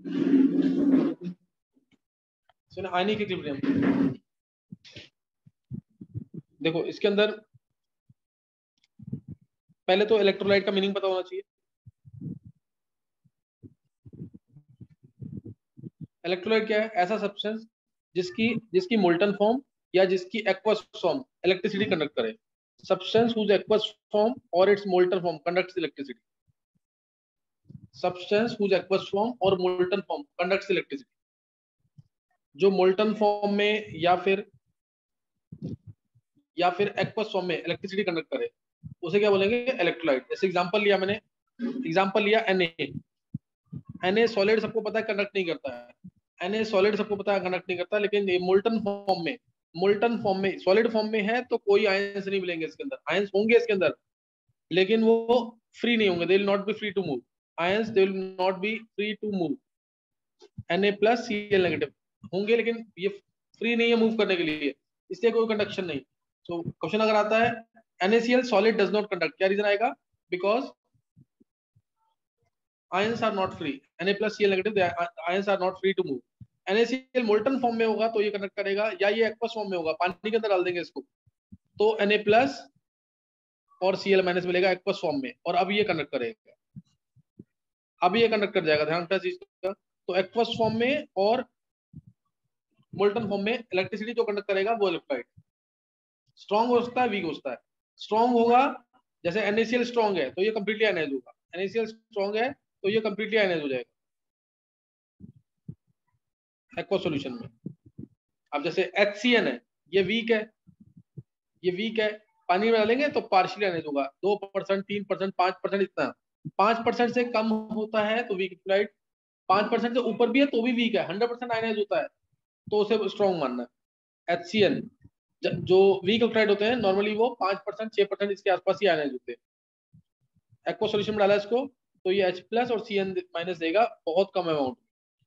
Ionic equilibrium, देखो इसके अंदर पहले तो इलेक्ट्रोलाइट का मीनिंग पता होना चाहिए। इलेक्ट्रोलाइट क्या है? ऐसा सब्सटेंस जिसकी जिसकी मोल्टन फॉर्म या जिसकी एक्वस फॉर्म इलेक्ट्रिसिटी कंडक्ट करे। सब्सटेंस हुज एक्वस फॉर्म और its molten form conducts electricity. Substance whose aqueous form और मोल्टन फॉर्म कंडक्ट्स इलेक्ट्रिसिटी। जो मोल्टन फॉर्म में या फिर एक्वस फॉर्म में इलेक्ट्रिसिटी कंडक्ट करे उसे क्या बोलेंगे? इलेक्ट्रोलाइट। जैसे एग्जांपल लिया मैंने, एग्जांपल लिया Na सॉलिड सबको पता है कंडक्ट नहीं करता है। Na सॉलिड सबको पता है कंडक्ट नहीं करता, लेकिन ये मोल्टन फॉर्म में सॉलिड फॉर्म में है तो कोई आयंस नहीं मिलेंगे इसके अंदर। आयंस होंगे इसके अंदर लेकिन वो फ्री नहीं होंगे, they will not be free to move. Ions they will not be free to move. Na+ Cl negative होंगे लेकिन ये फ्री नहीं है मूव करने के लिए, इसलिए कोई कंडक्शन नहीं। तो क्वेश्चन अगर आता है NaCl solid does not conduct, क्या रीजन आएगा? Because ions are not free. Na+ Cl negative, ions are not free to move. NaCl molten form में होगा तो ये कंडक्ट करेगा, या ये एक्वस फॉर्म में होगा, पानी के अंदर डाल देंगे इसको तो Na+ और Cl- मिलेगा एक्वस फॉर्म में, और अब ये कंडक्ट करेगा, अब ये कंडक्ट कर जाएगा। ध्यान रखना चीज का। तो एक्वस फॉर्म में और मोल्टन फॉर्म में इलेक्ट्रिसिटी जो कंडक्ट करेगा वो इलेक्ट्रोलाइट। स्ट्रॉन्ग हो सकता है, वीक हो सकता है। स्ट्रॉन्ग होगा जैसे NaCl स्ट्रॉन्ग है तो ये कंप्लीटली आयनाइज होगा, NaCl स्ट्रॉन्ग है तो ये कंप्लीटली आयनाइज हो जाएगा एक्वा सॉल्यूशन में। अब जैसे HCN है, ये वीक है, ये वीक है, पानी में डालेंगे तो पार्शियली आयनाइज होगा, 2%, 3%, 5%, इतना। 5% से कम होता है तो वीक इलेक्ट्रोलाइट, 5% से ऊपर भी है तो भी वीक है, 100% आयनाइज होता है तो उसे स्ट्रॉन्ग मानना है। HCN जो वीक इलेक्ट्रोलाइट होते हैं नॉर्मली वो 5%, 6% इसके आसपास ही आयनाइज होते हैं। एक्वा सॉल्यूशन में डाला इसको तो ये H+ और Cn- देगा, बहुत कम अमाउंट।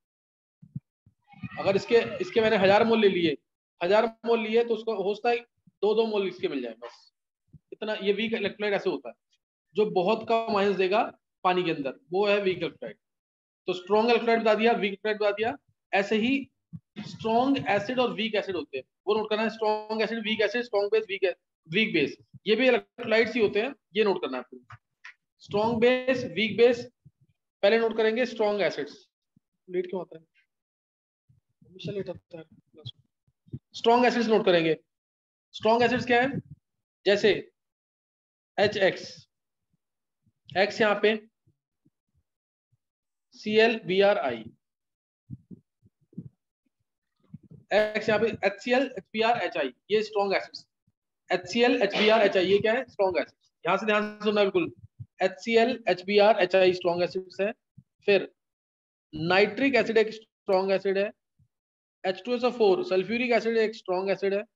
अगर इसके मैंने 1000 मोल ले लिए, 1000 मोल लिए तो उसको हो सकता है 2-2 मोल इसके मिल जाए बस, इतना। ये वीक इलेक्ट्रोलाइट ऐसे होता है जो बहुत कम आयंस देगा पानी के अंदर, वो है वीक इलेक्ट्रोलाइट। तो स्ट्रॉन्ग इलेक्ट्रोलाइट बता दिया, वीक इलेक्ट्रोलाइट बता दिया। ऐसे ही स्ट्रॉन्ग एसिड और वीक एसिड होते हैं, वो नोट करना है। Strong acid, weak acid, strong base, weak base, ये भी इलेक्ट्रोलाइट्स ही होते हैं, ये नोट करना है आपको। स्ट्रॉन्ग बेस, वीक बेस, पहले नोट करेंगे स्ट्रॉन्ग एसिड्स। लेट क्यों होता है? हमेशा लेट होता है। स्ट्रॉन्ग एसिड्स नोट करेंगे। स्ट्रॉन्ग एसिड्स क्या है? जैसे HX, X यहाँ पे, ClBrI, X यहाँ पे, HCl HBrHI, ये स्ट्रॉन्ग एसिड्स। HCl HBrHI ये क्या है? Strong acids. यहाँ से ध्यान से सुनना बिल्कुल। HCl HBrHI स्ट्रॉन्ग एसिड्स है। फिर नाइट्रिक एसिड एक स्ट्रॉन्ग एसिड है। H2SO4 सल्फ्यूरिक एसिड एक स्ट्रॉन्ग एसिड है।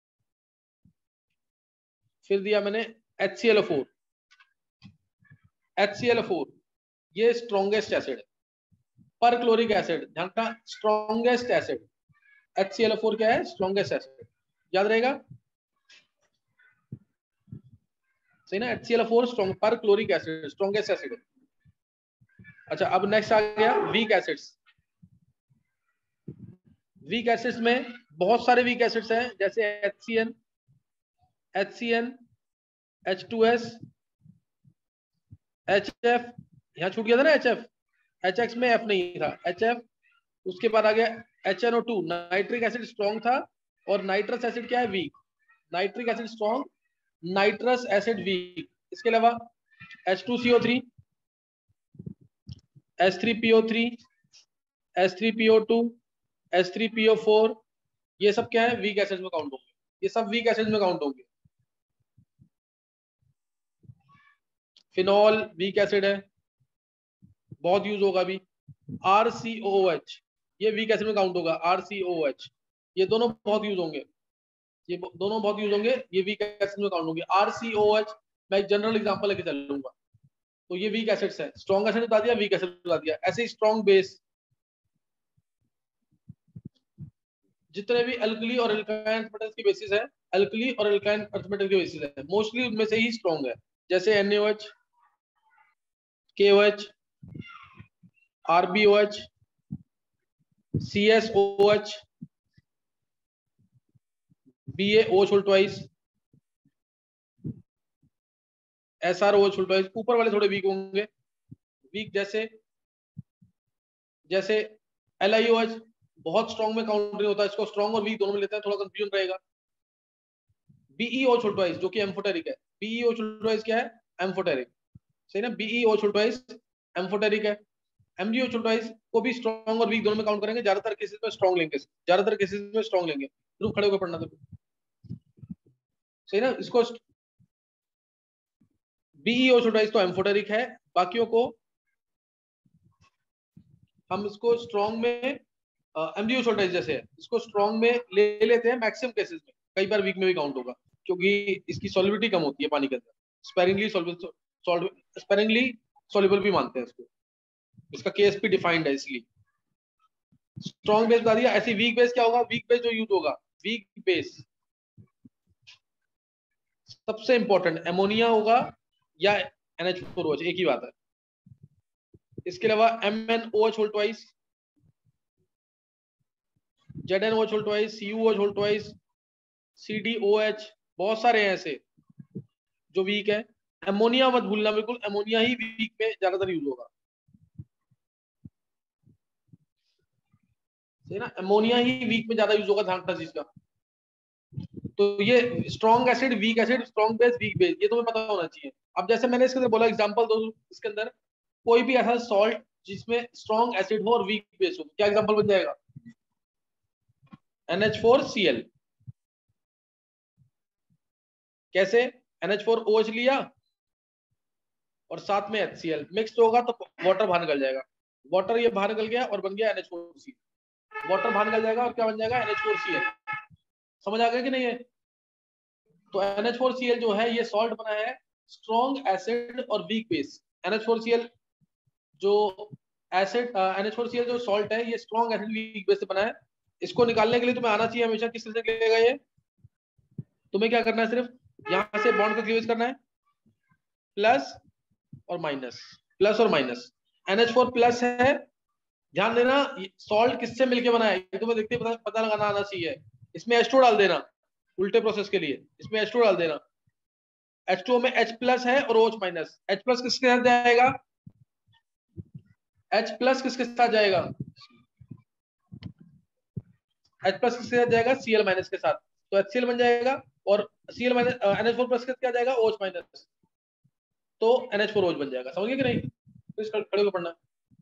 फिर दिया मैंने HClO4, HClO4 ये स्ट्रॉन्गेस्ट एसिड है। पर क्लोरिक एसिड, ध्यान रखना, स्ट्रॉन्गेस्ट एसिड। HClO4 क्या है? स्ट्रॉन्गेस्ट एसिड, याद रहेगा सही ना? HClO4 स्ट्रॉन्ग, पर क्लोरिक एसिड स्ट्रॉन्गेस्ट एसिड है। अच्छा, अब नेक्स्ट आ गया वीक एसिड्स। वीक एसिड्स में बहुत सारे वीक एसिड्स हैं, जैसे HCN, H2S, HF, यहाँ छूट गया था ना HF, HX में F नहीं था, HF। उसके बाद आ गया HNO2, नाइट्रिक एसिड स्ट्रॉन्ग था, और नाइट्रस एसिड क्या है? Weak. Nitric acid strong, nitrous acid weak. इसके अलावा H2CO3, H3PO3, H3PO2, H3PO4, ये सब क्या है? वीक एसिड में काउंट होंगे, ये सब वीक एसिड में काउंट होंगे। फिनॉल वीक एसिड है, बहुत यूज होगा अभी। RCOOH ये वीक एसिड में काउंट होगा, RCOOH, ये दोनों बहुत यूज होंगे, ये दोनों बहुत यूज होंगे, ये वीक एसिड में काउंट होंगे। RCOOH मैं एक जनरल एग्जांपल लेके चलूंगा, तो ये वीक एसिड्स है। स्ट्रॉन्ग एसिड बता दिया, वीक एसिड बता दिया। ऐसे ही स्ट्रॉन्ग बेस, जितने भी अल्कली और एल्काइन अर्थ मेटल्स की बेसिस है, अल्कली और एल्काइन अर्थ मेटल की बेसिस है, मोस्टली उनमें से ही स्ट्रॉन्ग है। जैसे NaOH, KOH, RbOH, CSOH, BaOH twice, SROH twice. ऊपर वाले थोड़े वीक होंगे, वीक जैसे जैसे LiOH बहुत स्ट्रॉन्ग में काउंट नहीं होता, इसको स्ट्रॉन्ग और वीक दोनों में लेते हैं, थोड़ा कंफ्यूजन रहेगा। BeOH ट्वाइस जो कि एम्फोटेरिक है। BeOH ट्वाइस क्या है? एम्फोटेरिक, सही ना। BeOH ट्वाइस एम्फोटेरिक है। MgOH ट्वाइस को भी स्ट्रॉन्ग और वीक दोनों में काउंट करेंगे, ज्यादातर केसेस में स्ट्रॉन्ग लेंगे, ज्यादातर केसेस में स्ट्रॉन्ग लेंगे। ग्रुप खड़े होकर पढ़ना, तो सही ना। इसको BeOH ट्वाइस तो एम्फोटेरिक है, बाकियों को हम इसको स्ट्रॉन्ग में MgOH ट्वाइस जैसे है, इसको स्ट्रॉन्ग में ले लेते हैं मैक्सिमम केसेस में, कई बार वीक में भी काउंट होगा, क्योंकि इसकी सॉल्युबिलिटी कम होती है पानी के अंदर। स्पेरिंगली सॉल्युबल भी मानते हैं इसको, इसका KSP डिफाइंड है इसलिए। स्ट्रॉन्ग बेस बता दिया। ऐसी वीक बेस क्या होगा? वीक बेस जो यूज होगा, वीक बेस सबसे इंपॉर्टेंट एमोनिया होगा या NH4OH, एक ही बात है। इसके अलावा MnOH twice, ZnOH twice, CuOH twice, CdOH, बहुत सारे हैं ऐसे जो वीक है। एमोनिया मत भूलना बिल्कुल, एमोनिया ही वीक में ज्यादातर यूज होगा, सही ना। एमोनिया ही वीक में ज्यादा यूज होगा, ध्यान रखना चीज का। तो ये strong acid, weak acid, strong base, weak base, ये तुम्हें पता होना चाहिए। अब जैसे मैंने इसके अंदर बोला, एग्जांपल दो इसके अंदर, कोई भी ऐसा सॉल्ट जिसमें स्ट्रॉन्ग एसिड हो और वीक बेस हो, क्या एग्जांपल बन जाएगा? NH4Cl। कैसे? NH4OH लिया और साथ में HCl मिक्स होगा तो वाटर बाहर निकल जाएगा। वाटर ये बाहर निकल गया और बन गया NH4Cl। वाटर बाहर निकल जाएगा और क्या बन जाएगा? NH4Cl। समझ आ गया कि नहीं है? तो NH4Cl जो है ये सॉल्ट बना है स्ट्रॉन्ग एसिड और वीक बेस। NH4Cl जो एसिड, NH4Cl जो सॉल्ट है ये स्ट्रॉन्ग एसिड वीक बेस से बना है। इसको निकालने के लिए तुम्हें आना चाहिए हमेशा, किस तरह से निकलेगा ये? तुम्हें क्या करना है, सिर्फ यहां से बॉन्ड का क्लीवेज करना है, प्लस और माइनस, प्लस और माइनस। NH4 प्लस है, ध्यान देना सॉल्ट किससे मिलके बना है ये तुम्हें देखते पता लगाना आना चाहिए। इसमें H2 डाल देना, उल्टे प्रोसेस के लिए इसमें H2 डाल देना। H2 में H प्लस है और OH माइनस। H प्लस किसके साथ जाएगा? H प्लस किसके साथ जाएगा? H प्लस किसके साथ जाएगा? Cl माइनस के साथ, तो HCl बन जाएगा। और Cl माइनस NH4 प्लस के साथ क्या जाएगा? OH माइनस, तो NH4OH बन जाएगा। समझ गए कि नहीं? तो इस खड़े को पढ़ना,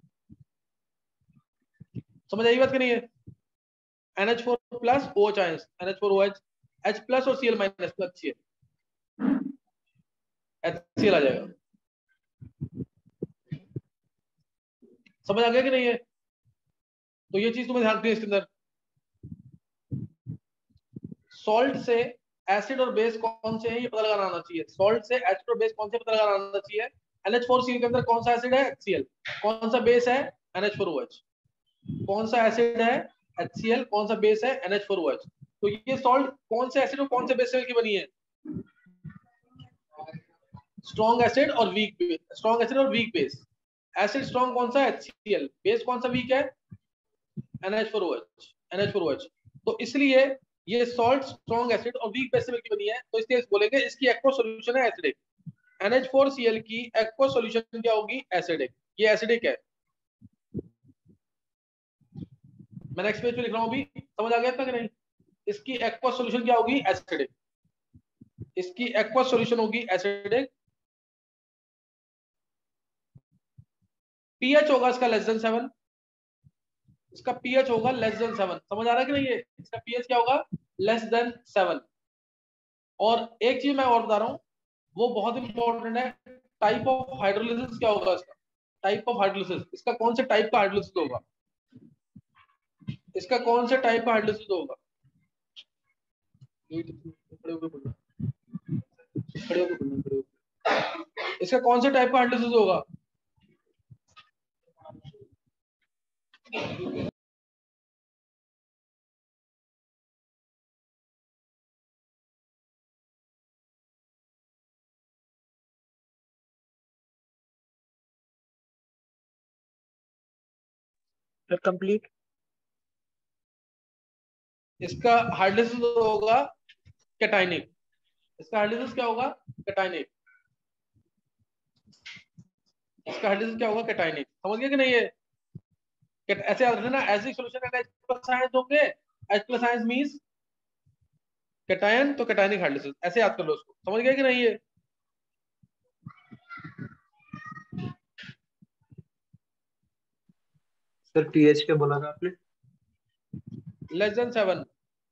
समझ आई बात कि नहीं है? NH4 plus OH ions, NH4OH, H plus और Cl माइनस तो HCl आ जाएगा। समझ आ गया कि नहीं है? तो ये चीज तुम्हें ध्यान रखनी है इसके अंदर। सॉल्ट से एसिड और बेस कौन से हैं ये पता लगाना आना चाहिए। सॉल्ट से एसिड और बेस कौन से पता लगाना आना चाहिए। NH4Cl के अंदर कौन सा एसिड है? HCl। कौन सा बेस है? NH4OH। कौन सा एसिड है? HCl। कौन सा बेस है? NH4OH। तो ये सॉल्ट कौन से एसिड और कौन से बेस से मिलकर बनी है? स्ट्रॉन्ग एसिड और वीक बेस, स्ट्रॉन्ग एसिड और वीक बेस। एसिड स्ट्रॉन्ग कौन सा है? HCl। बेस कौन सा वीक है? NH4OH, NH4OH। तो इसलिए ये सॉल्ट स्ट्रॉन्ग एसिड और वीक बेस से मिलकर बनी है, तो इसलिए बोलेंगे इसकी एक्वा सॉल्यूशन है एसिडिक। NH4Cl की एक्वा सॉल्यूशन क्या होगी? एसिडिक। ये एसिडिक है। मैं नेक्स्ट पेज पे लिख रहा हूं अभी, समझ आ गया था कि नहीं? इसकी एक्वा सॉल्यूशन क्या होगी? एसिडिक। इसकी एक्वा सॉल्यूशन होगी एसिडिक। पीएच होगा इसका लेस देन 7। इसका पीएच होगा लेस देन 7। समझ आ रहा है कि नहीं? है इसका पीएच क्या होगा? Less than 7। और एक चीज मैं और बता रहा हूं, वो बहुत इंपॉर्टेंट है। टाइप ऑफ हाइड्रोलिसिस क्या होगा इसका? टाइप ऑफ हाइड्रोलिसिस, इसका कौन से टाइप का हाइड्रोलिसिस होगा? इसका कौन से टाइप का हाइड्रोलिसिस होगा? खड़े होकर बोलना, खड़े होकर बोलना, खड़े होकर। इसका कौन से टाइप का हाइड्रोलिसिस होगा? कंप्लीट इसका हाइड्रोलिसिस होगा कैटाइनिक, इसका हाइड्रोलिसिस क्या होगा कैटाइनिक, इसका हाइड्रोलिसिस क्या होगा कैटाइनिक। समझ गए कि नहीं? ये ऐसे याद रखना, ऐसे सॉल्यूशन है H+ आयंस होंगे, H+ आयंस मींस कैटायन, तो कैटायनिक हाइड्रोलिसिस, ऐसे याद कर लो उसको। समझ गए कि नहीं? ये सर पीएच क्या बोला था आपने? <7।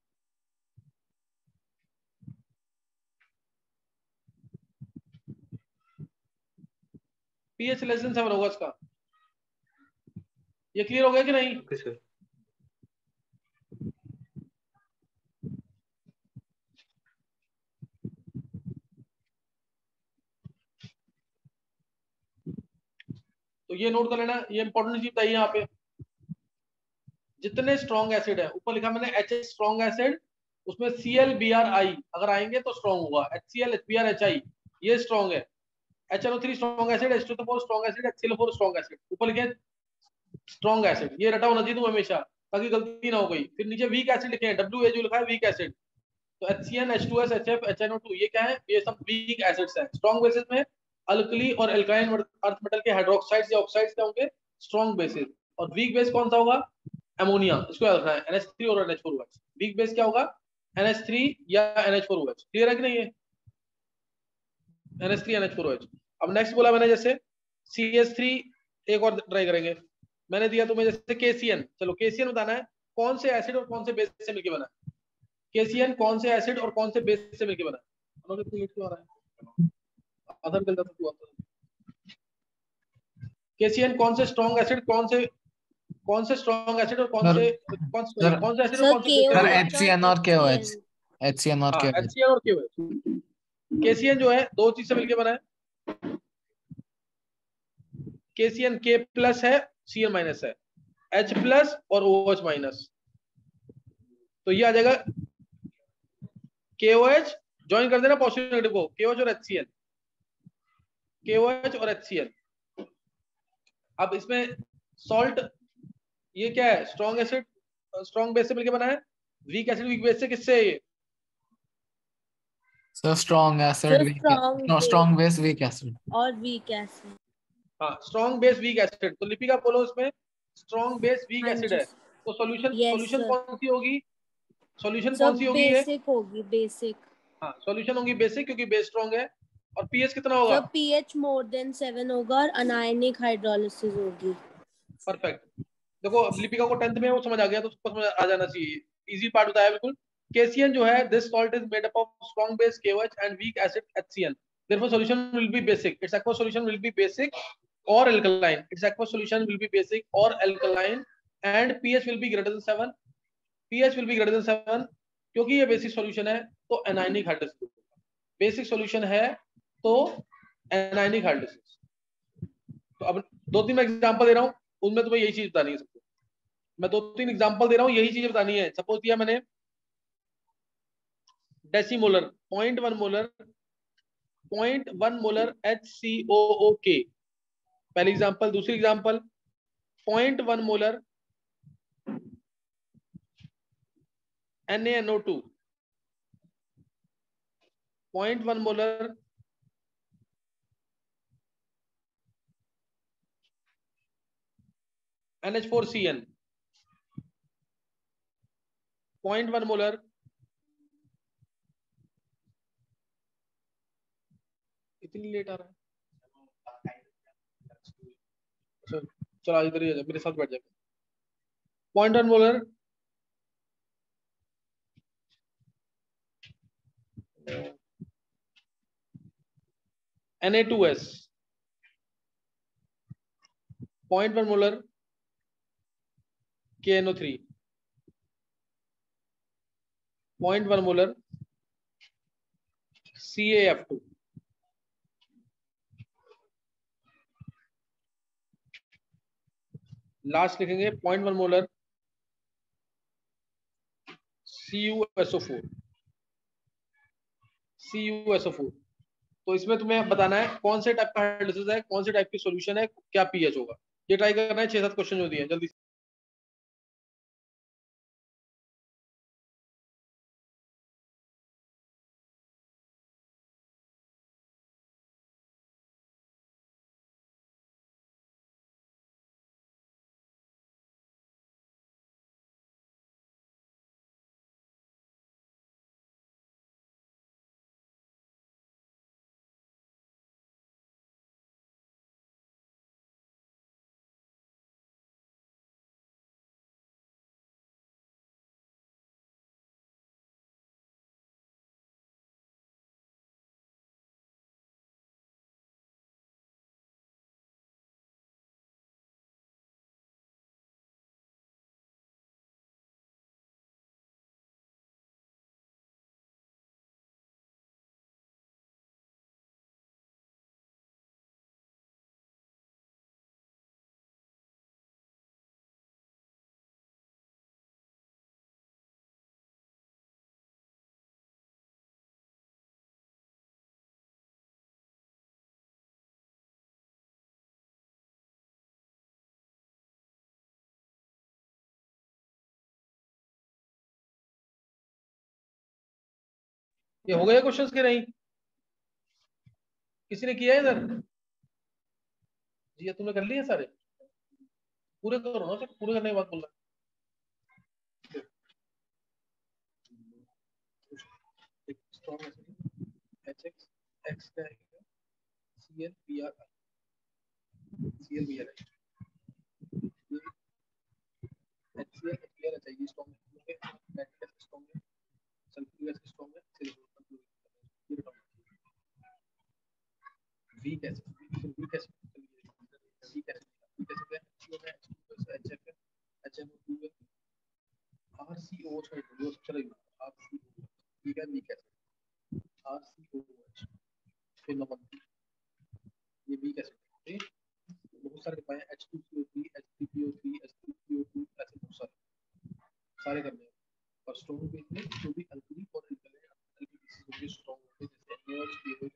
pH <7 होगा इसका। ये क्लियर हो गया कि नहीं? Okay sir. तो ये नोट कर लेना, ये इंपॉर्टेंट चीज है यहाँ पे। जितने स्ट्रॉन्ग एसिड है, ऊपर लिखा मैंने H स्ट्रॉन्ग एसिड, उसमें ClBrI अगर आएंगे तो स्ट्रॉन्ग होगा, HCl HBrHI ये स्ट्रॉन्ग है, HNO3 strong acid, H2SO4 strong acid, HCl4 strong acid. ऊपर लिखे स्ट्रॉन्ग एसिड, ये रटा होना चाहिए तुम हमेशा, ताकि गलती ना हो गई। फिर नीचे वीक एसिड लिखे हैं, WA जो लिखा है वीक एसिड, तो HCN H2S HF HNO2 ये क्या है? ये सब वीक एसिड्स हैं। स्ट्रॉन्ग बेसिस में अल्कली और एल्कालाइन अर्थ मेटल के हाइड्रोक्साइड्स या ऑक्साइड्स क्या होंगे? Strong bases. और वीक बेस कौन सा होगा? अमोनिया, इसको याद रखना है, NH3 और NH4OH। वीक बेस क्या होगा? NH3 या NH4OH। क्लियर है कि नहीं? ये NH3 NH4OH। अब नेक्स्ट बोला मैंने जैसे CH3, एक और ट्राई करेंगे। मैंने दिया तुम्हें जैसे KCN, चलो KCN बताना है कौन से एसिड और कौन से बेस से मिलकर बना है। KCN कौन से एसिड और कौन से बेस से मिलकर बना है? क्यों आ रहा है? अदर गलत तो आता है। KCN कौन से स्ट्रॉन्ग एसिड, कौन से स्ट्रॉन्ग एसिड और कौन सर से सर कौन से एसिड और सर कौन से बेस से सर बना है? HCN और KOH, HCN और हाँ, KOH। HCN और KOH। KCN जो है दो चीज से मिलकर बना है। KCN K+ है, Cn- है, H+ और OH-। तो ये आ जाएगा KOH, ज्वाइन कर देना पॉजिटिव नेगेटिव को, KOH और HCl, KOH और HCl। अब इसमें सॉल्ट, ये क्या है? स्ट्रॉन्ग एसिड स्ट्रॉन्ग बेस से मिलकर बना है, वीक एसिड वीक बेस से, किससे है ये? Sir strong acid sir weak, strong no base strong base weak acid. और वीक एसिड। हाँ, स्ट्रॉन्ग बेस वीक एसिड। तो लिपिका बोलो इसमें स्ट्रॉन्ग बेस वीक हाँ एसिड जी। है, तो सॉल्यूशन यस सॉल्यूशन सर। कौन सी होगी? सॉल्यूशन सर कौन सी होगी ये? बेसिक होगी, बेसिक। हाँ, सॉल्यूशन होगी बेसिक, क्योंकि बेस स्ट्रॉन्ग है। और पीएच कितना होगा? सर pH मोर देन 7 होगा और अनायनिक हाइड्रोलिसिस होगी। परफेक्ट। देखो अब लिपिका को 10th में वो समझ आ गया, तो उसको समझ आ जाना चाहिए। इजी पार्ट बताया बिल्कुल। KCN जो है, this salt is made up of strong base KOH and weak acid HCN, therefore solution will be basic, its aqueous solution will be basic or alkaline, its aqueous solution will be basic or alkaline and pH will be greater than 7, pH will be greater than 7। क्योंकि ये basic solution है तो anionic hydrolysis, basic solution है तो anionic hydrolysis. तो अब 2-3 मैं example दे रहा हूँ, उनमें तुम्हें यही चीज बतानी है सबको। मैं 2-3 एग्जांपल दे रहा हूँ, यही चीज बतानी है। सपोज दिया मैंने डेसीमोलर 0.1 मोलर 0.1 मोलर HCOOK, पहली एग्जांपल। दूसरी example 0.1 molar NaNO2, 0.1 molar NH4CN, 0.1 molar इतनी लेट आ रहा है। चलो इधर ही आ जा, मेरे साथ बैठ जा। 0.1 molar Na2S, 0.1 molar KNO3, 0.1 molar CaF2। Last लिखेंगे 0.1 मोलर CuSO4, CuSO4। तो इसमें तुम्हें बताना है कौन से टाइप का हाइड्रोलिसिस है, कौन से टाइप की सॉल्यूशन है, क्या पीएच होगा। ये ट्राई करना है, 6-7 क्वेश्चन जो दिए हैं, जल्दी ये हो गए क्वेश्चंस के नहीं? किसी ने किया है इधर? जी तुमने कर लिए सारे? पूरे करो ना, सिर्फ पूरे करने के बाद बोलना। HX X का है ClBr ClBr HCl HBr चाहिए स्ट्रॉन्ग है, नाइट्रिक एसिड स्ट्रॉन्ग है, सल्फ्यूरिक एसिड स्ट्रॉन्ग है, silicon weak acid weak acid weak acid है HCO है HF है HNO2 है RCOH है जो सबसे लगी RCOH ठीक है वीक एसिड RCOH फिर नंबर ये वीक एसिड है। बहुत सारे पाए H2CO3 H3PO3 H3PO2 ऐसे बहुत सारे करने हैं और स्ट्रॉन्ग बेस में जो भी अल्कली और अल्कली बेसिस होंगे स्ट्रॉन्ग होंगे जैसे NaOH KOH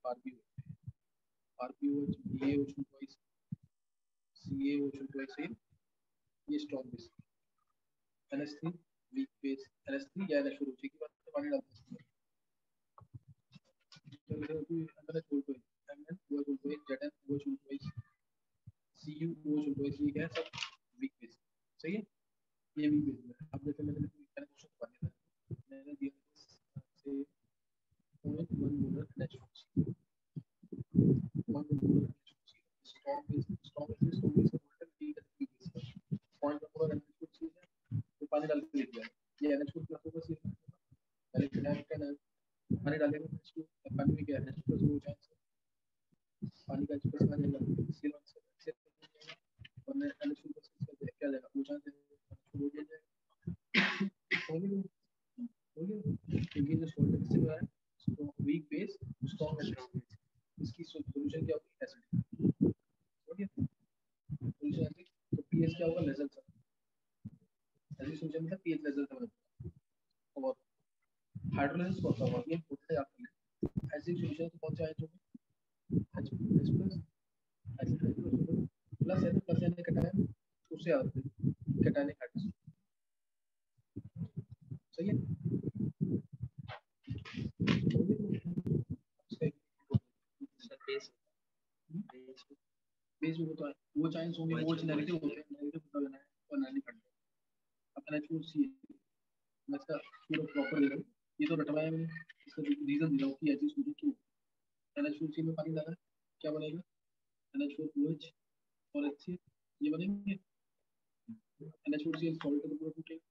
RBOH BaOH twice CaOH twice ये strong base NH3 weak base NH3 या NH4 की बात से पानी डालते हैं तो अंदर छोड़ दो MN OH twice ZN OH twice CU OH twice ये क्या है सब वीक बेस सही है ये वीक बेस है। अब जैसे मैंने क्वेश्चन पढ़ा था मैंने दिया से 0.1 molar NH4 1 molar strong base point number NH4 चीज है तो पानी डाल के लिख दिया ये NH4 प्लस होगा सी पहले कैटायन पानी डालेंगे NH2 पानी में क्या है NH प्लस हो जाएगा पानी का प्लस आ जाएगा Cl1 से और NH2 प्लस क्या जाएगा हो जाएगा हो जाएगा क्योंकि जो सॉल्ट से है स्ट्रॉन्ग वीक बेस स्ट्रॉन्ग है स्ट्रॉन्ग बेस इसकी सॉल्यूशन क्या होगी एसिड ओके सॉल्यूशन एसिड तो पीएच क्या होगा लेस देन 7 ऐसी सॉल्यूशन मतलब पीएच लेस देन 7 और हाइड्रोलाइसिस कौन सा होगा ये पूछते हैं आपने एसिड सॉल्यूशन तो कौन सा है जो H प्लस एसिड प्लस है प्लस है कैटायन उससे आते हैं कैटायनिक हाइड्रोलाइसिस सही है बेस होता है वो चाइंस होंगे वो नेगेटिव होते हैं नेगेटिव होता है और नेगेटिव करते हैं अपना NH4C मैं इसका पूरा प्रॉपर दे रहा हूं ये तो रटवाया मैंने इसका रीजन दे रहा हूं कि ऐसी सूची क्यों NH4C में पानी डाला क्या बनेगा NH4OH और HCl ये बनेंगे NH4Cl सॉल्ट का पूरा टूटेगा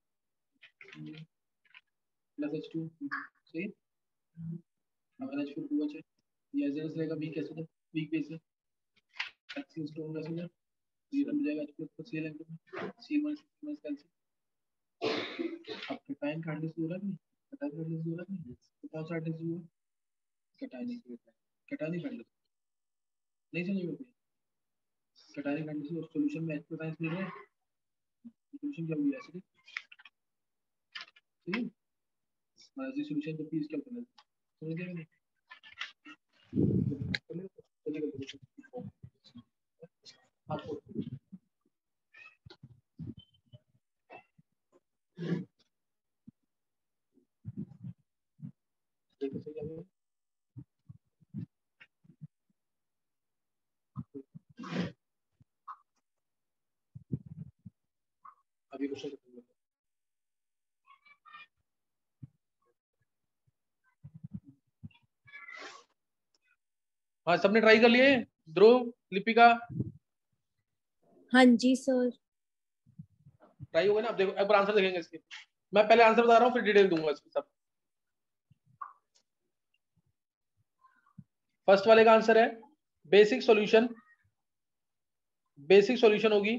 प्लस H2 सही अब NH4OH है ये एजेंस रहेगा वीक एसिड है वीक बेस है HCl स्ट्रॉन्ग एसिड है ये टूट जाएगा H plus Cl Cl cancel अब कैटायन का हाइड्रोलाइसिस हो रहा है नहीं कैटायन का हाइड्रोलाइसिस हो रहा है नहीं तो कौन सा हाइड्रोलाइसिस हुआ कैटायनिक कैटायनिक हाइड्रोलाइसिस नहीं समझ में कैटायनिक हाइड्रोलाइसिस और सॉल्यूशन में H प्लस मिल रहा है सॉल्यूशन क्या हुई एसिड ठीक है ऐसी सॉल्यूशन को पीस क्या करना है समझ गए नहीं आपको देखो सही है अभी क्वेश्चन हाँ सबने ट्राई कर लिए ध्रुव लिपिका हाँ जी सर ट्राई हो गया ना अब देखो एक बार आंसर देखेंगे इसके मैं पहले आंसर बता रहा हूँ फिर डिटेल दूंगा इसके सब फर्स्ट वाले का आंसर है बेसिक सॉल्यूशन होगी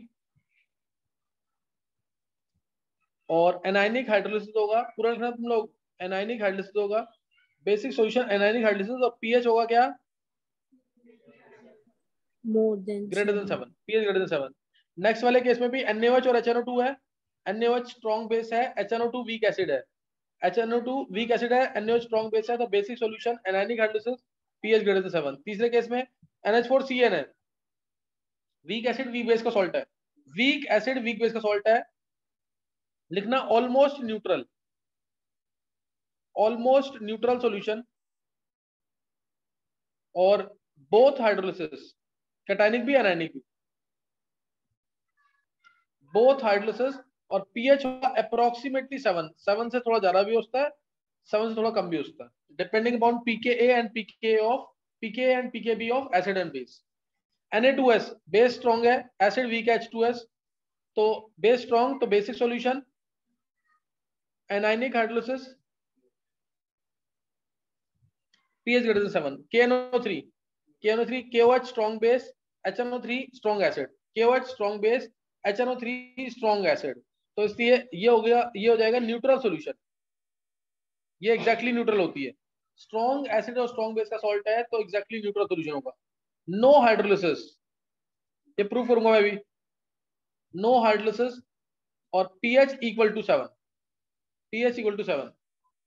और एनायनिक हाइड्रोलिसिस होगा पूरा लिखना तुम लोग एनायनिक हाइड्रोलिसिस होगा बेसिक सॉल्यूशन एनायनिक हाइड्रोलिसिस और पीएच होगा क्या more than greater than 7 pH greater than 7 next वाले केस में भी NaOH और HNO2 है NaOH स्ट्रॉन्ग बेस है HNO2 वीक एसिड है HNO2 वीक एसिड है NaOH स्ट्रॉन्ग बेस है तो basic solution anionic hydrolysis pH greater than 7 तीसरे केस में NH4CN है वीक एसिड वीक बेस का सॉल्ट है वीक एसिड वीक बेस का सॉल्ट है लिखना almost neutral almost neutral solution और बोथ हाइड्रोलिसिस, कैटायनिक भी एनायनिक भी, बोथ हाइड्रोलिसिस और पीएच अप्रोक्सीमेटली 7 से थोड़ा ज्यादा भी होता है, 7 से थोड़ा कम भी होता है, depending upon pKa and pKa and pKb of acid and base. Na2S base strong है, एसिड वीक है H2S, तो बेस स्ट्रॉन्ग तो basic solution, anionic hydrolysis pH greater than 7, KNO3 KOH strong base, HNO3 strong acid, KOH strong base, HNO3 strong acid, तो इसलिए ये हो गया, ये हो जाएगा न्यूट्रल सॉल्यूशन, ये एग्जैक्टली न्यूट्रल होती है। स्ट्रॉन्ग एसिड और स्ट्रॉन्ग बेस का सॉल्ट है तो एग्जैक्टली न्यूट्रल सॉल्यूशन होगा। नो हाइड्रोलिसिस, ये प्रूव करूंगा मैं भी, नो हाइड्रोलिसिस और pH equal to 7, pH equal to 7।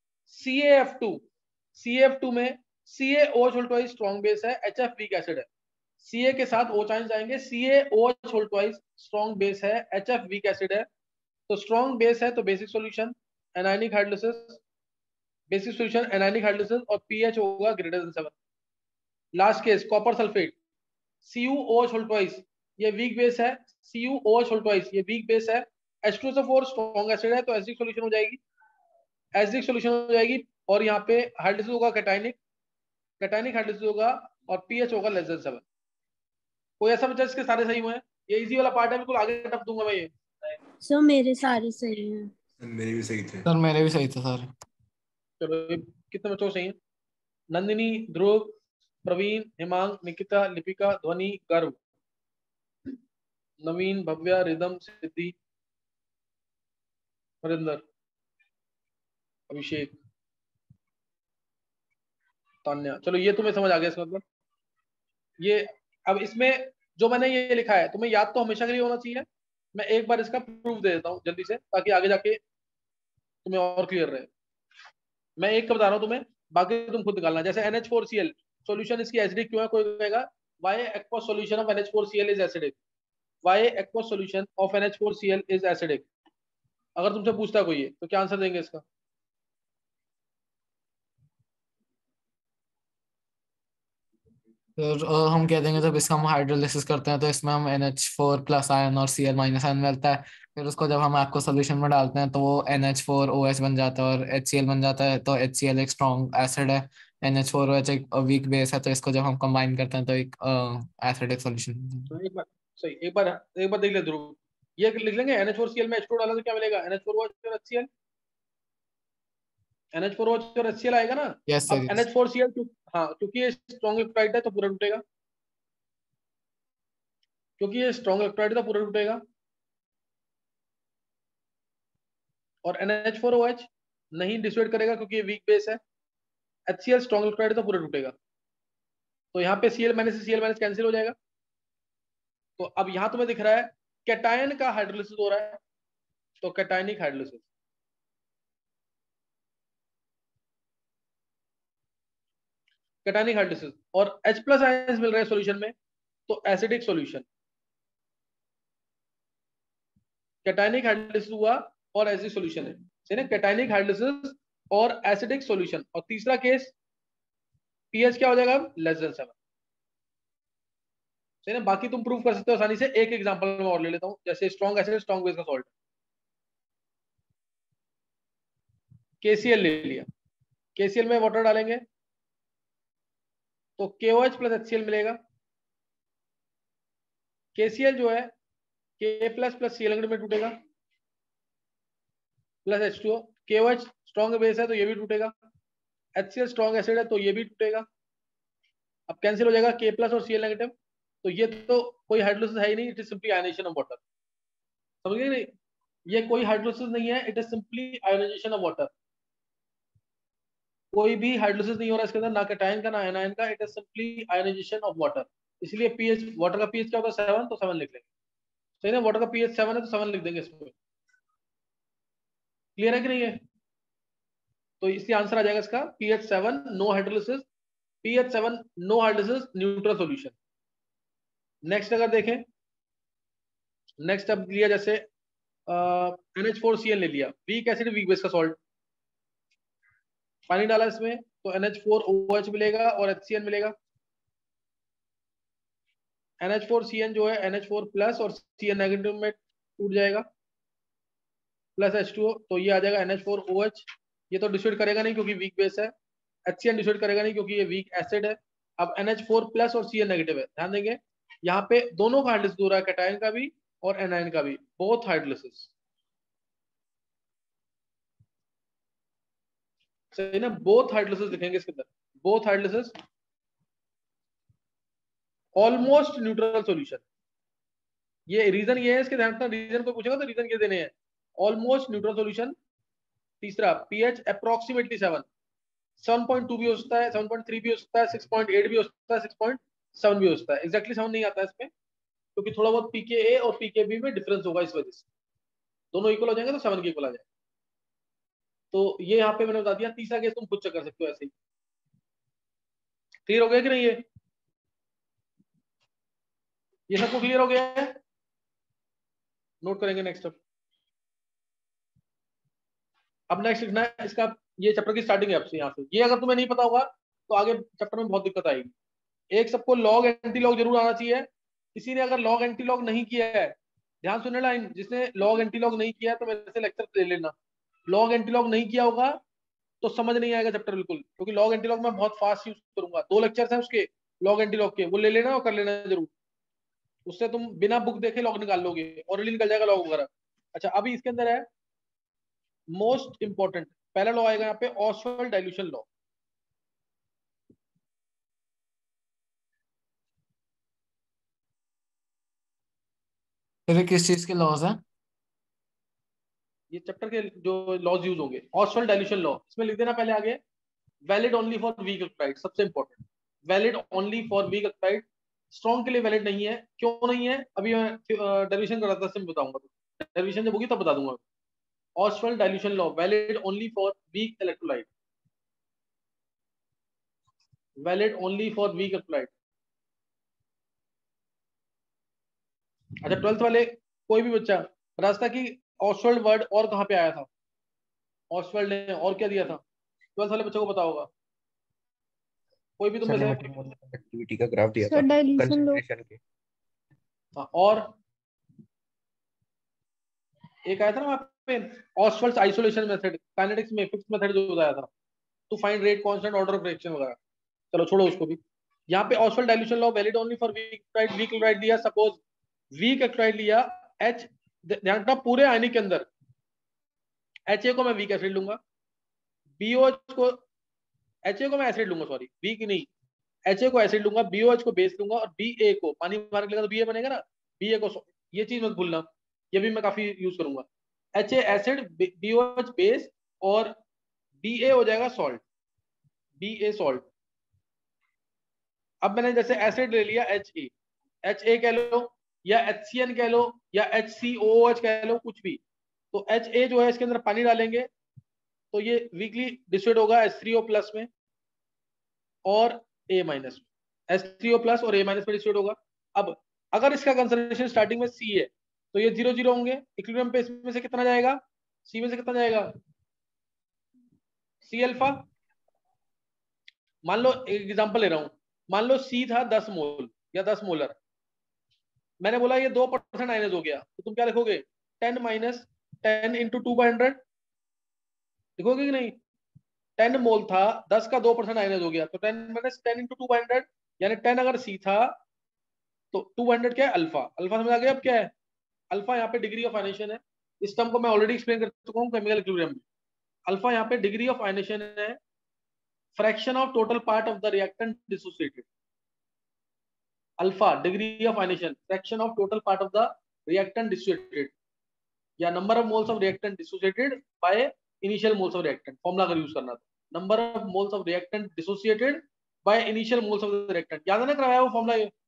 CaF2 में CaOH स्ट्रॉन्ग बेस है, HF वीक एसिड है, Ca के साथ O चाइंस जाएंगे, CaOH स्ट्रॉन्ग बेस है, HF वीक एसिड है, तो स्ट्रॉन्ग बेस है तो basic solution, anionic hydrolysis, basic solution anionic hydrolysis और pH होगा greater than 7। Last case copper sulphate, CuOH ये वीक बेस है, CuOH ये वीक बेस है, H2SO4 स्ट्रॉन्ग एसिड है तो एसिडिक सॉल्यूशन हो जाएगी, एसिडिक सॉल्यूशन हो जाएगी, और यहाँ पे हाइड्रोलिसिस होगा कैटायनिक हाइड्रोलिसिस होगा और pH होगा लेस देन 7। कोई ऐसा बच्चा जिसके सारे सही हुए हैं? ये इजी वाला पार्ट है, बिल्कुल आगे टप दूंगा मैं ये। सर मेरे सारे सही हैं। मेरे भी सही थे सर मेरे भी सही थे सर। चलो कितने बच्चों को सही है? नंदिनी, ध्रुव, प्रवीण, हिमांग, निकिता, लिपिका, ध्वनि, गर्व, नवीन, भव्या, रिदम, सिद्धि, हरिंदर, अभिषेक, तान्या। चलो ये तुम्हें समझ आ गया इसका मतलब। ये अब इसमें जो मैंने ये लिखा है तुम्हें याद तो हमेशा के लिए होना चाहिए, मैं एक बार इसका प्रूफ दे देता हूँ जल्दी से ताकि आगे जाके तुम्हें और क्लियर रहे। मैं एक का बता रहा हूँ तुम्हें, बाकी तुम खुद निकालना। जैसे NH4Cl सॉल्यूशन इसकी एसिडिक क्यों है? कोई कहेगा why aqueous solution of NH4Cl is acidic, why aqueous solution of NH4Cl is acidic, अगर तुमसे पूछता कोई है तो क्या आंसर देंगे इसका? फिर हम कह देंगे जब इसका हम हाइड्रोलिसिस करते हैं तो इसमें हम NH4 प्लस आयन और Cl माइनस आयन मिलता है, फिर उसको जब हम आपको सोल्यूशन में डालते हैं तो वो NH4OH बन जाता है और HCl बन जाता है, तो HCl एक स्ट्रॉन्ग एसिड है, NH4OH एक वीक बेस है, तो इसको जब हम कंबाइन करते हैं तो एक एसिडिक सोल्यूशन। तो एक बार सही, एक बार देख ले ध्रुव, ये लिख लेंगे NH4Cl में H2 डाला तो क्या मिलेगा? NH4OH और HCl, NH4OH और HCl आएगा ना। यस अब सर। NH4Cl हाँ, क्योंकि ये स्ट्रॉन्ग इलेक्ट्रोलाइट है तो पूरा टूटेगा, क्योंकि ये स्ट्रॉन्ग इलेक्ट्रोलाइट है तो पूरा टूटेगा, और NH4OH नहीं डिसोसिएट करेगा क्योंकि ये वीक बेस है, HCl स्ट्रॉन्ग इलेक्ट्रोलाइट है तो पूरा टूटेगा, तो यहाँ पे Cl- से Cl- कैंसिल हो जाएगा। तो अब यहाँ तुम्हें दिख रहा है कैटायन का हाइड्रोलिसिस हो रहा है, तो कैटायनिक हाइड्रोलिसिस, कैटायनिक हाइड्रोलिसिस, और H+ आयंस मिल रहे हैं सॉल्यूशन में तो एसिडिक सॉल्यूशन, कैटायनिक हाइड्रोलिसिस हुआ और एसिडिक सॉल्यूशन है, सही ना? कैटायनिक हाइड्रोलिसिस और एसिडिक सॉल्यूशन, और तीसरा केस pH क्या हो जाएगा? लेस देन 7, सही ना? बाकी तुम प्रूव कर सकते हो आसानी से। एक एग्जांपल मैं और ले लेता हूं, जैसे स्ट्रॉन्ग एसिड स्ट्रॉन्ग बेस का सॉल्ट, KCl ले लिया, KCl में वाटर डालेंगे तो KOH प्लस HCl मिलेगा, KCl जो है K प्लस प्लस Cl में टूटेगा plus H2O, KOH strong base है तो ये भी टूटेगा, HCl स्ट्रॉन्ग एसिड है तो ये भी टूटेगा, अब कैंसिल हो जाएगा K प्लस और Cl नेगेटिव, तो ये तो कोई हाइड्रोलिसिस है ही नहीं, it is simply ionization of water. समझ गए नहीं? ये कोई हाइड्रोलिसिस नहीं है, it is simply ionization of water. कोई भी हाइड्रोलिसिस नहीं हो रहा इसके अंदर, ना कैटायन का ना एनायन का, it is simply ionization of water. इसलिए पीएच, वाटर का पीएच क्या होता है? 7, तो 7 लिख लेंगे, सही ना? वाटर का पीएच 7 है तो 7 लिख देंगे इसमें। क्लियर है कि नहीं है? तो इसलिए आंसर आ जाएगा इसका pH 7 no hydrolysis, pH 7 no hydrolysis neutral solution. Next अगर देखें, नेक्स्ट अब लिया जैसे NH4Cl ले लिया, वीक एसिड वीक बेस का सॉल्ट, पानी डाला इसमें तो NH4OH मिलेगा और HCN मिलेगा। NH4CN जो है NH4 प्लस और CN नेगेटिव में टूट जाएगा प्लस H2O, तो ये आ जाएगा NH4OH। ये तो डिस्ट्रीब्यूट करेगा नहीं क्योंकि वीक बेस है। HCN डिस्ट्रीब्यूट करेगा नहीं क्योंकि ये वीक एसिड है। अब NH4 प्लस और CN नेगेटिव है, ध्यान देंगे यहाँ पे दोनों का हाइड्रोलिसिस हो रहा है, कैटायन का भी और एनायन का भी, बोथ हाइड्रोलिसिस। सही ना, बोथ हाइड्रोलिसिस लिखेंगे इसके अंदर, both hydrolysis almost neutral solution. ये रीजन ये है, इसके ध्यान रखना, रीजन को पूछेगा तो रीजन ये देने हैं, ऑलमोस्ट न्यूट्रल सॉल्यूशन। तीसरा पीएच अप्रोक्सीमेटली 7.2 भी हो सकता है, 7.3 भी हो सकता है, 6.8 भी हो सकता है, 6.7 भी हो सकता है। एग्जैक्टली 7 नहीं आता है इसमें क्योंकि थोड़ा बहुत pKa और pKb में डिफरेंस होगा, इस वजह से दोनों इक्वल हो जाएंगे तो 7 के इक्वल आ जाएगा। तो ये यहाँ पे मैंने बता दिया। तीसरा केस तुम खुद चेक कर सकते हो ऐसे ही। क्लियर हो गया कि नहीं? ये सबको क्लियर हो गया है? नोट करेंगे नेक्स्ट। अब नेक्स्ट लिखना है इसका, ये चैप्टर की स्टार्टिंग है आपसे यहाँ से। ये अगर तुम्हें नहीं पता होगा तो आगे चैप्टर में बहुत दिक्कत आएगी। एक सबको लॉग एंटी लॉग जरूर आना चाहिए। किसी ने अगर लॉग एंटी लॉग नहीं किया है, ध्यान सुनने लाइन, जिसने लॉग एंटी लॉग नहीं किया है तो मेरे से लेक्चर ले लेना। लॉग एंटी लॉग नहीं किया होगा तो समझ नहीं आएगा चैप्टर बिल्कुल, क्योंकि लॉग एंटी लॉग मैं बहुत फास्ट यूज करूंगा। 2 लेक्चर्स हैं उसके लॉग एंटी लॉग के, वो ले लेना और कर लेना जरूर। उससे तुम बिना बुक देखे लॉग निकाल लोगे, ऑलरेडी निकल जाएगा लॉग वगैरह। अच्छा, अभी इसके अंदर है मोस्ट इंपॉर्टेंट, पहला लॉ आएगा यहाँ पे ऑसवाल्ड डाइल्यूशन लॉ। फिर किस चीज के लॉज है? ये चैप्टर के जो लॉज यूज होंगे, ऑसवाल्ड डाइल्यूशन लॉ, इसमें लिख देना पहले आगे, valid only for weak alkaloid, सबसे important, valid only for weak alkaloid. Strong के लिए वैलिड नहीं है। क्यों नहीं है अभी मैं डेरिवेशन कर रहा था, सिर्फ बताऊंगा, तो डेरिवेशन जब होगी तब बता दूंगा। Ostwald dilution law, valid only for weak electrolyte, valid only for weak alkaloid. अच्छा, 12th वाले कोई भी बच्चा रास्ता की ऑसवाल्ड वर्ड और कहाँ पे आया था, ऑसवाल्ड ने और क्या दिया था, 12th वाले बच्चों को पता होगा कोई भी तुम में से? कंडक्टिविटी का ग्राफ दिया सर था डाइल्यूशन लो। कंसंट्रेशन के। हाँ, और एक आया था ना वहाँ पे ऑसवाल्ड्स आइसोलेशन मेथड, काइनेटिक्स में फिक्स मेथड जो बताया था, to find rate constant order of reaction वगैरह। चलो छोड़ो उसको भी। यहाँ पे Ostwald dilution law, valid only for weak alkaloid, weak alkaloid लिया, सपोज वीक अल्कलाइड लिया H, ध्यान रखना पूरे आयनिक के अंदर HA को मैं वीक एसिड लूंगा, BOH को, HA को मैं एसिड लूंगा, सॉरी वीक नहीं, HA को एसिड लूंगा, BOH को बेस लूंगा और BA को पानी मार लेगा तो BA बनेगा ना, BA को, ये चीज मत भूलना, ये भी मैं काफी यूज करूंगा। HA एसिड, BOH बेस और BA हो जाएगा सॉल्ट, BA सॉल्ट। अब मैंने जैसे एसिड ले लिया HA कह लो या HCN कह लो या HCOOH कह लो, कुछ भी, तो HA जो है इसके अंदर पानी डालेंगे तो ये वीकली डिस्ट्रीब्यूट होगा H3O प्लस में और A माइनस में, H3O प्लस और A माइनस में डिस्ट्रीब्यूट होगा। अब अगर इसका कंसंट्रेशन स्टार्टिंग में C है तो ये 0 0 होंगे, इक्विलिब्रियम पे इसमें से कितना जाएगा, C में से कितना जाएगा, C अल्फा। मान लो एक एग्जांपल ले रहा हूं, मान लो C था 10 मोल या 10 मोलर, मैंने बोला ये 2% आयनाइज हो गया, तो तुम क्या लिखोगे, 10 माइनस 10 इंटू 2/100 लिखोगे कि नहीं? 10 मोल था, 10 का 2% आयनाइज हो गया, तो 10 माइनस 10 इंटू 2/100, यानी 10 अगर C था तो 200 क्या है, अल्फा। अल्फा समझ आ गया अब क्या है? अल्फा यहाँ पे डिग्री ऑफ आयनेशन है। इस टर्म को मैं ऑलरेडी एक्सप्लेन कर चुका हूँ केमिकल इक्विलिब्रियम में। अल्फा यहाँ पे डिग्री ऑफ आयनेशन है, fraction of total part of the reactant dissociated. Alpha degree of ionization, fraction of total part of the reactant dissociated, या number of moles of reactant dissociated by initial moles of reactant. Formula अगर use करना तो number of moles of reactant dissociated by initial moles of the reactant, याद है ना कराया वो formula, ये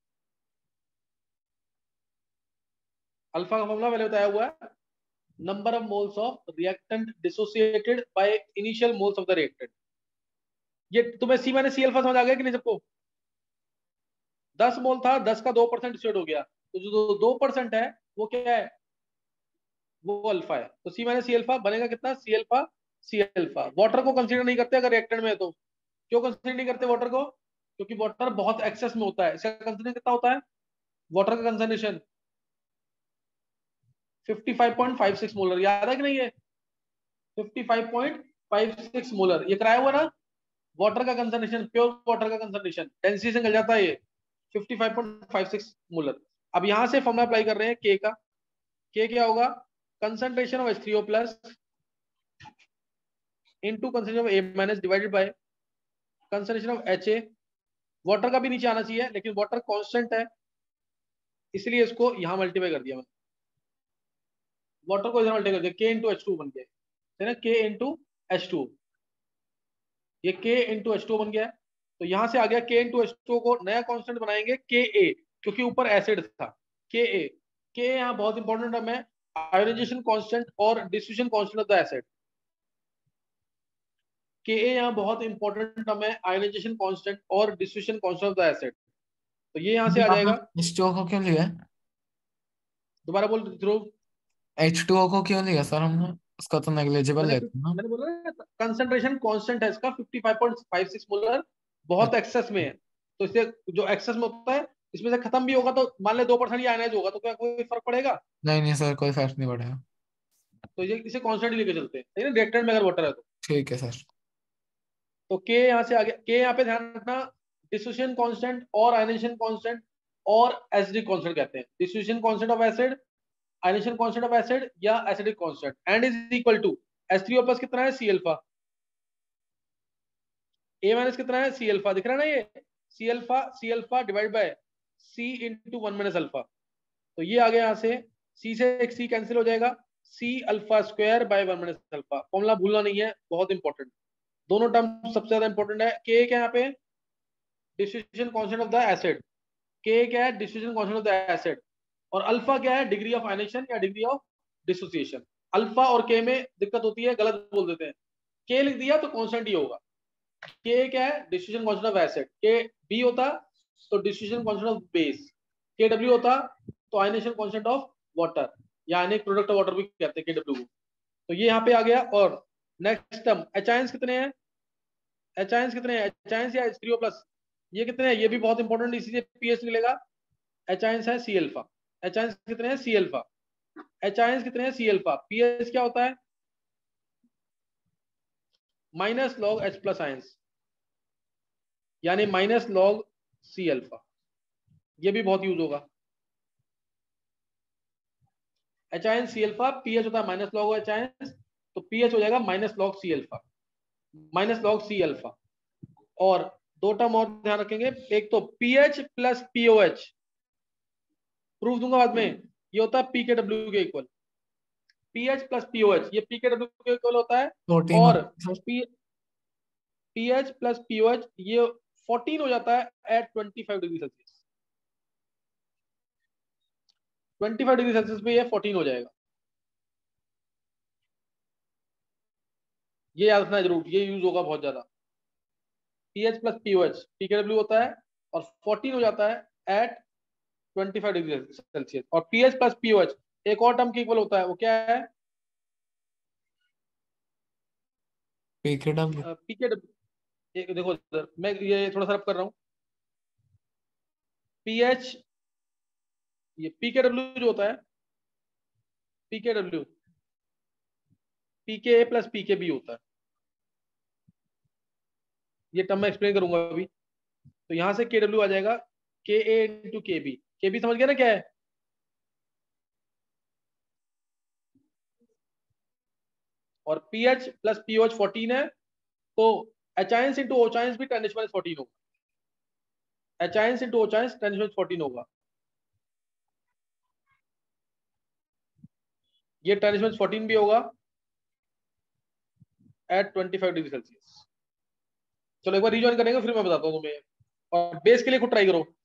अल्फा का फॉर्मूला पहले बताया हुआ है, number of moles of reactant dissociated by initial moles of the reactant. ये तुम्हें C माइनस C अल्फा समझ आ गया कि नहीं सबको? 10 मोल था, 10 का 2% डिसोसिएट हो गया, तो जो 2% है वो क्या है, वो अल्फा है। तो C माइनस C अल्फा बनेगा कितना, C alpha C alpha. Water को कंसीडर नहीं करते अगर रिएक्टेंट में है तो। क्यों कंसीडर नहीं करते वाटर को? क्योंकि वाटर बहुत एक्सेस में होता है। इसका कंसंट्रेशन कितना होता है? वाटर का कंसंट्रेशन 55.56 मोलर, याद है कि नहीं? है 55.56 मोलर, ये कराया हुआ ना। वाटर का कंसंट्रेशन, प्योर वाटर का कंसंट्रेशन, डेंसिटी से निकल जाता है ये 55.56 मोलर। अब यहां से फॉर्मूला अप्लाई कर रहे हैं के का। के क्या होगा? Concentration of H3O plus into concentration of A minus divided by concentration of HA। Water का भी नीचे आना चाहिए, लेकिन वाटर कांस्टेंट है इसलिए इसको यहां मल्टीप्लाई कर दिया मैंने। वाटर को इधर मल्टीप्लाई कर दिया, K इंटू H2 बन गया है ना, K इंटू H2। ये K इंटू H2 बन गया है। तो यहां से आ गया K इंटू H2 को नया कांस्टेंट बनाएंगे Ka, क्योंकि ऊपर एसिड था। Ka, Ka यहाँ बहुत इंपॉर्टेंट टर्म है, आयोनाइजेशन कांस्टेंट और distribution constant of the acid. Ka यहाँ बहुत इंपॉर्टेंट टर्म है, आयोनाइजेशन कांस्टेंट और distribution constant of the acid. तो ये यहां से आ जाएगा। H2O को क्यों लिया? दोबारा बोल ध्रुव। H2O को क्यों लिया सर हमने? उसका तो नेग्लिजिबल लेते हैं ना। मैंने बोला कंसंट्रेशन कांस्टेंट है इसका 55.56 मोलर, बहुत एक्सेस में है। तो इससे जो एक्सेस में होता है, इसमें से खत्म भी होगा तो मान ले 2% ही आयनाइज होगा, तो क्या कोई फर्क पड़ेगा? नहीं नहीं सर, कोई फर्क नहीं पड़ेगा। तो ये इसे कांस्टेंट लेके चलते हैं, सही ना, रिएक्टेंट में अगर वाटर है तो। ठीक है सर। तो के यहाँ से आ गया। के यहाँ पे ध्यान रखना, डिसोसिएशन कांस्टेंट और आयनाइजेशन कांस्टेंट और एसिडिक कांस्टेंट कहते हैं। Dissociation constant of acid, ionization constant of acid या acidic constant, and is equal to H3O plus कितना है? C alpha. A माइनस कितना है? C alpha. दिख रहा है ना ये? C alpha divide by C into 1 minus alpha. तो ये आ गया यहाँ से, C से एक C कैंसिल हो जाएगा, C alpha square by 1 minus alpha. Formula भूलना नहीं है, बहुत इंपॉर्टेंट। दोनों टर्म सबसे ज्यादा इंपॉर्टेंट है। K क्या है यहाँ पे? Distribution constant of the acid. K क्या है? Distribution constant of the acid. और अल्फा क्या है? डिग्री ऑफ आयनेशन या डिग्री ऑफ डिसोसिएशन। अल्फा और K में दिक्कत होती है, गलत बोल देते हैं। K लिख दिया तो कांस्टेंट ही होगा। K क्या है? Distribution constant of acid. K B होता तो distribution constant of base. K W होता तो आयनेशन कांस्टेंट ऑफ वाटर, या आयनिक प्रोडक्ट ऑफ वाटर भी कहते हैं K W को। तो ये यहाँ पे आ गया। और नेक्स्ट टर्म H आयंस कितने हैं? H आयंस कितने हैं? H आयंस या H3O प्लस, ये कितने हैं? ये भी बहुत इंपॉर्टेंट, इसीलिए पीएच निकलेगा। H आयंस है C अल्फा। H आयंस कितने हैं? C alpha. H आयंस कितने हैं? C alpha. पीएच क्या होता है? Minus log H plus ions, यानी माइनस लॉग C अल्फा। ये भी बहुत यूज होगा। H ions C alpha, pH होता है माइनस लॉग H आयंस, तो पीएच हो जाएगा minus log C alpha, minus log C alpha. और दो टर्म और ध्यान रखेंगे, एक तो पीएच प्लस पीओएच, प्रूफ दूंगा बाद में, ये होता है पीकेडब्ल्यू के इक्वल। पीएच प्लस पीओएच, ये पीकेडब्ल्यू के इक्वल होता है। और पीएच प्लस पीओएच ये 14 हो जाता है at 25 degree Celsius. 25 degree Celsius पे ये 14 हो जाएगा। ये याद रखना जरूर, ये यूज होगा बहुत ज्यादा। पीएच प्लस पीओएच पीकेडब्ल्यू होता है और 14 हो जाता है एट 25 डिग्री सेल्सियस। और पीएच प्लस पीओएच एक और टर्म के इक्वल होता है, वो क्या है? पीकेडब्ल्यू। देखो इधर मैं ये थोड़ा सा रब कर रहा हूँ। पीएच, ये पीकेडब्ल्यू जो होता है, पीकेडब्ल्यू पीके प्लस पीके बी होता है। ये टर्म मैं एक्सप्लेन करूंगा अभी। तो यहां से के डब्ल्यू आ जाएगा K A into K B. K B समझ गया ना क्या है? और पीएच प्लस पीओएच 14 है, तो H ions into OH ions भी 10⁻14 होगा। H ions into OH ions 10⁻14 होगा। ये 10⁻14 भी होगा एट 25 डिग्री सेल्सियस। चलो एक बार रिजॉइन करेंगे, फिर मैं बताता हूँ तुम्हें। और बेस के लिए खुद ट्राई करो।